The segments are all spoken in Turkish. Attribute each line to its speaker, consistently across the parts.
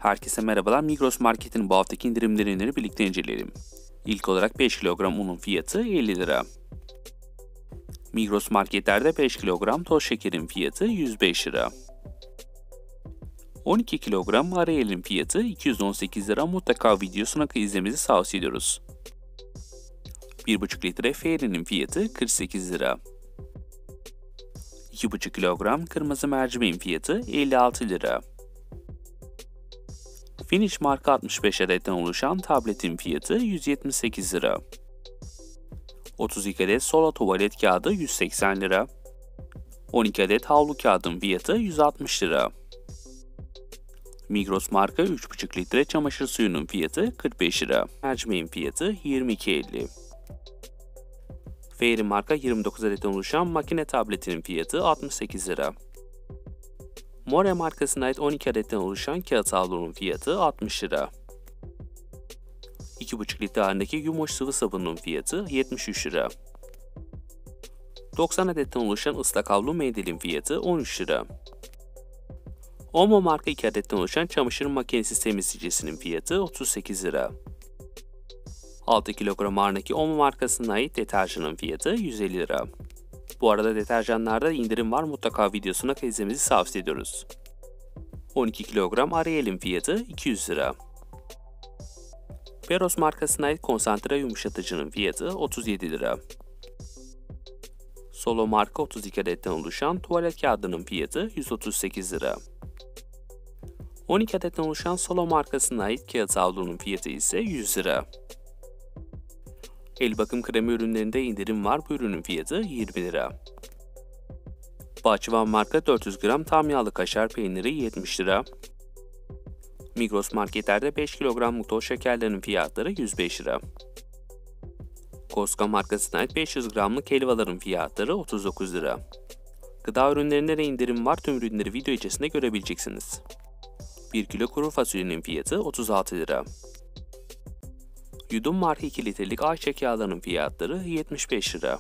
Speaker 1: Herkese merhabalar. Migros Market'in bu haftaki indirimlerini birlikte inceleyelim. İlk olarak 5 kilogram unun fiyatı 50 lira. Migros Market'lerde 5 kilogram toz şekerin fiyatı 105 lira. 12 kilogram Ariel'in fiyatı 218 lira. Mutlaka videosuna izlemenizi tavsiye ediyoruz. 1,5 litre Fairy'nin fiyatı 48 lira. 2,5 kilogram kırmızı mercimeğin fiyatı 56 lira. Finish marka 65 adetten oluşan tabletin fiyatı 178 lira. 32 adet Solo tuvalet kağıdı 180 lira. 12 adet havlu kağıdın fiyatı 160 lira. Migros marka 3,5 litre çamaşır suyunun fiyatı 45 lira. Mercimeğin fiyatı 22.50. Fairy marka 29 adetten oluşan makine tabletinin fiyatı 68 lira. More markasına ait 12 adetten oluşan kağıt havlunun fiyatı 60 lira. 2,5 litre halindeki Yumoş sıvı sabunun fiyatı 73 lira. 90 adetten oluşan ıslak havlu mendilin fiyatı 13 lira. Omo marka 2 adetten oluşan çamaşır makinesi temizleyicisinin fiyatı 38 lira. 6 kilogram ağırlığındaki Omo markasına ait deterjanın fiyatı 150 lira. Bu arada deterjanlarda indirim var, mutlaka videosuna izlemenizi tavsiye ediyoruz. 12 kilogram Ariel'in fiyatı 200 lira. Peros markasına ait konsantre yumuşatıcının fiyatı 37 lira. Solo marka 32 adetten oluşan tuvalet kağıdının fiyatı 138 lira. 12 adetten oluşan Solo markasına ait kağıt havlunun fiyatı ise 100 lira. El bakım kremi ürünlerinde indirim var, bu ürünün fiyatı 20 lira. Bahçıvan marka 400 gram tam yağlı kaşar peyniri 70 lira. Migros marketlerde 5 kilogramlık toz şekerlerin fiyatları 105 lira. Koska markasına ait 500 gramlık helvaların fiyatları 39 lira. Gıda ürünlerinde de indirim var, tüm ürünleri video içerisinde görebileceksiniz. 1 kilo kuru fasulyenin fiyatı 36 lira. Yudum marka 2 litrelik ayçiçek yağlarının fiyatları 75 lira.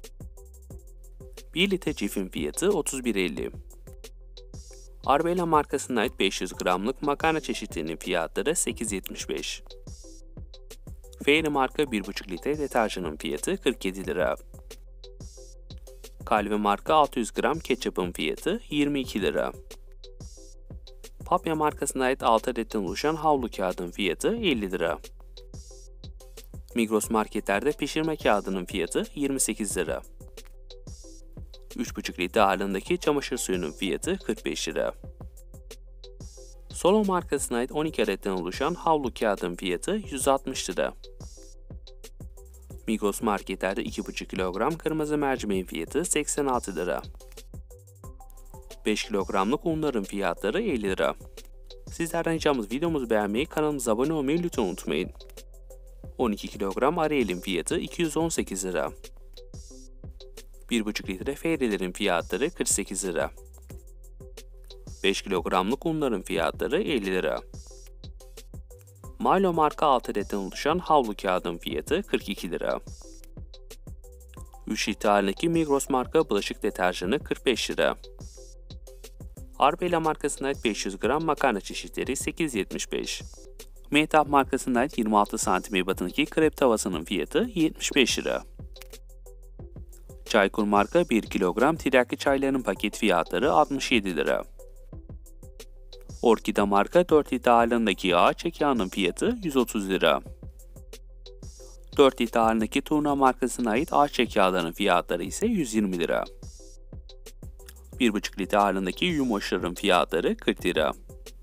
Speaker 1: 1 litre cifin fiyatı 31.50. Arbella markasına ait 500 gramlık makarna çeşitlerinin fiyatları 8.75. Fairy marka 1,5 litre deterjanın fiyatı 47 lira. Calve marka 600 gram ketçapın fiyatı 22 lira. Papya markasına ait 6 adetten oluşan havlu kağıdın fiyatı 50 lira. Migros marketlerde pişirme kağıdının fiyatı 28 lira. 3,5 litre ağırlığındaki çamaşır suyunun fiyatı 45 lira. Solo markasına ait 12 adetten oluşan havlu kağıdın fiyatı 160 lira. Migros marketlerde 2,5 kilogram kırmızı mercimeğin fiyatı 86 lira. 5 kilogramlık unların fiyatları 50 lira. Sizlerden ricamız videomuzu beğenmeyi, kanalımıza abone olmayı lütfen unutmayın. 12 kilogram Ariel'in fiyatı 218 lira. 1,5 litre Fairy'lerin fiyatları 48 lira. 5 kilogramlık unların fiyatları 50 lira. Milo marka 6 adetten oluşan havlu kağıdın fiyatı 42 lira. 3 litre halindeki Migros marka bulaşık deterjanı 45 lira. Arbella markasına ait 500 gram makarna çeşitleri 8.75. Mehtap markasına ait 26 cm ebatındaki krep tavasının fiyatı 75 lira. Çaykur marka 1 kilogram tiryaki çaylarının paket fiyatları 67 lira. Orkida marka 4 litre ağırlığındaki ayçiçek yağının fiyatı 130 lira. 4 litre ağırlığındaki Turna markasına ait ayçiçek yağlarının fiyatları ise 120 lira. 1,5 litre ağırlığındaki Yumoşların fiyatları 40 lira.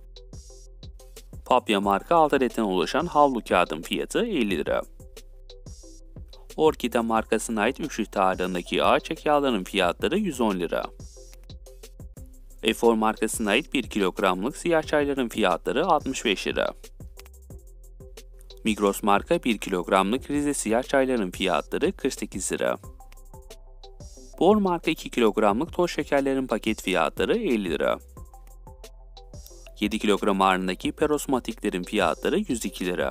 Speaker 1: Papya marka 6 adetten oluşan havlu kağıdın fiyatı 50 lira. Orkida markasına ait 3 litre ağırlığındaki ayçiçek yağlarının fiyatları 110 lira. Efor markasına ait 1 kilogramlık siyah çayların fiyatları 65 lira. Migros marka 1 kilogramlık Rize siyah çayların fiyatları 48 lira. Bor marka 2 kilogramlık toz şekerlerin paket fiyatları 50 lira. 7 kilogram ağırlığındaki Perosmatiklerin fiyatları 102 lira.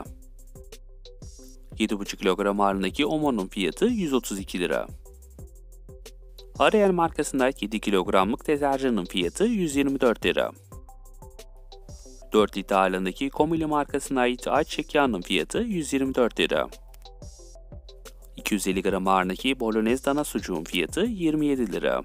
Speaker 1: 7,5 kilogram ağırlığındaki Omo'nun fiyatı 132 lira. Ariel markasına ait 7 kilogramlık deterjanın fiyatı 124 lira. 4 litre ağırlığındaki Komili markasına ait ayçiçek yağının fiyatı 124 lira. 250 gram ağırlığındaki Bolognese dana sucuğun fiyatı 27 lira.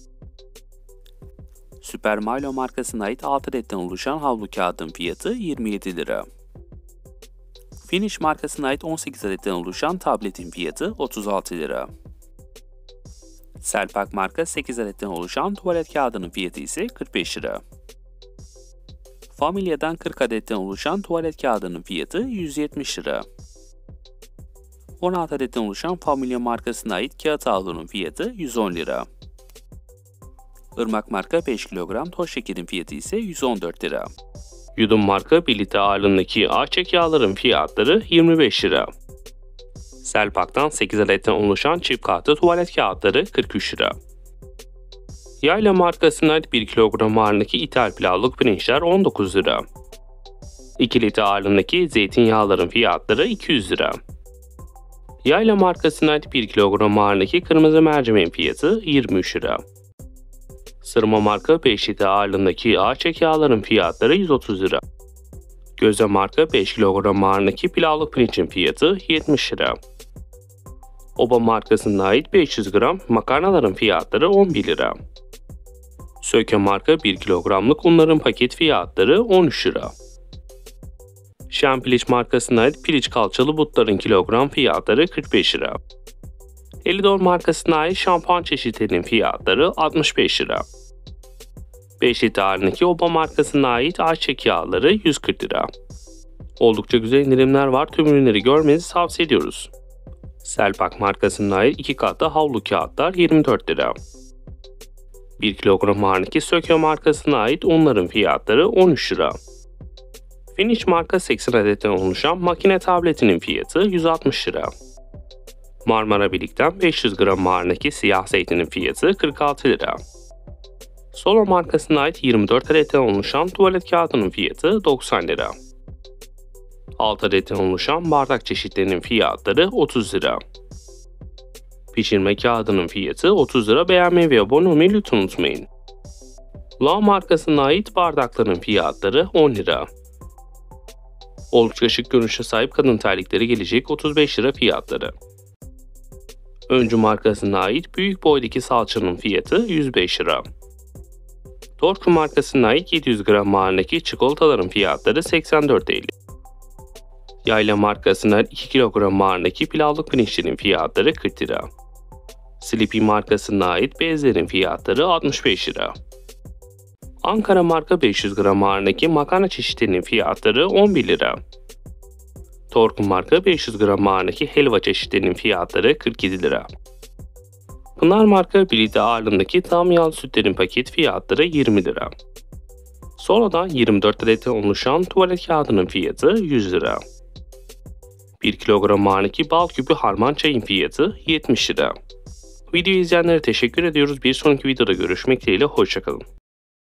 Speaker 1: Super Milo markasına ait 6 adetten oluşan havlu kağıdın fiyatı 27 lira. Finish markasına ait 18 adetten oluşan tabletin fiyatı 36 lira. Selpak marka 8 adetten oluşan tuvalet kağıdının fiyatı ise 45 lira. Familya'dan 40 adetten oluşan tuvalet kağıdının fiyatı 170 lira. 16 adetten oluşan Familya markasına ait kağıt havlunun fiyatı 110 lira. Irmak marka 5 kilogram toz şekerin fiyatı ise 114 lira. Yudum marka 1 litre ağırlığındaki ayçiçek yağların fiyatları 25 lira. Selpak'tan 8 adetten oluşan çift katlı tuvalet kağıtları 43 lira. Yayla markasına ait 1 kilogram ağırlığındaki ithal pilavlık pirinçler 19 lira. 2 litre ağırlığındaki zeytinyağların fiyatları 200 lira. Yayla markasına ait 1 kilogram ağırlığındaki kırmızı mercimeğin fiyatı 23 lira. Sırma marka 5 litre ağırlığındaki ayçiçek yağların fiyatları 130 lira. Göze marka 5 kilogram ağırlığındaki pilavlık pirincin fiyatı 70 lira. Oba markasına ait 500 gram makarnaların fiyatları 11 lira. Söke marka 1 kilogramlık unların paket fiyatları 13 lira. Şampiliç markasına ait piliç kalçalı butların kilogram fiyatları 45 lira. Elidor markasına ait şampuan çeşitlerinin fiyatları 65 lira. 5 litre ağırlığındaki Oba markasına ait ayçiçek yağları 140 lira. Oldukça güzel indirimler var. Tüm ürünleri görmenizi tavsiye ediyoruz. Selpak markasına ait 2 katlı havlu kağıtlar 24 lira. 1 kilogram ağırlığındaki Söke markasına ait unların fiyatları 13 lira. Finish marka 80 adetten oluşan makine tabletinin fiyatı 160 lira. Marmara Birlik'ten 500 gram ağırlığındaki siyah zeytinin fiyatı 46 lira. Solo markasına ait 24 adetten oluşan tuvalet kağıdının fiyatı 90 lira. 6 adetten oluşan bardak çeşitlerinin fiyatları 30 lira. Pişirme kağıdının fiyatı 30 lira. Beğenmeyi ve abone olmayı lütfen unutmayın. La markasına ait bardakların fiyatları 10 lira. Oldukça şık görünüşe sahip kadın terlikleri gelecek 35 lira fiyatları. Öncü markasına ait büyük boydaki salçanın fiyatı 105 lira. Torku markasına ait 700 gram ağırlığındaki çikolataların fiyatları 84,50. Yayla markasına ait 2 kilogram ağırlığındaki pilavlık pirinçlerin fiyatları 40 lira. Sleepy markasına ait bezlerin fiyatları 65 lira. Ankara marka 500 gram ağırlığındaki makarna çeşitlerinin fiyatları 11 lira. Torku marka 500 gram ağırlığındaki helva çeşitlerinin fiyatları 47 lira. Pınar marka 1 litre ağırlığındaki tam yağlı sütlerin paket fiyatları 20 lira. Sonradan 24 adetten oluşan tuvalet kağıdının fiyatı 100 lira. 1 kilogram ağırlığındaki bal küpü harman çayın fiyatı 70 lira. Videoyu izleyenlere teşekkür ediyoruz. Bir sonraki videoda görüşmek dileğiyle. Hoşçakalın.